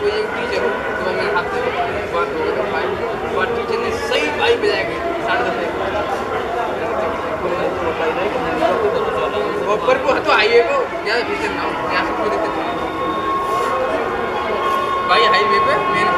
कोई एक टीचर हो तो मैं हाथ से बात हो गया भाई, और टीचर ने सही भाई बजा के 10:30 पर को तो हाईवे को क्या टीचर ना क्या सब देते भाई, हाईवे पे मेन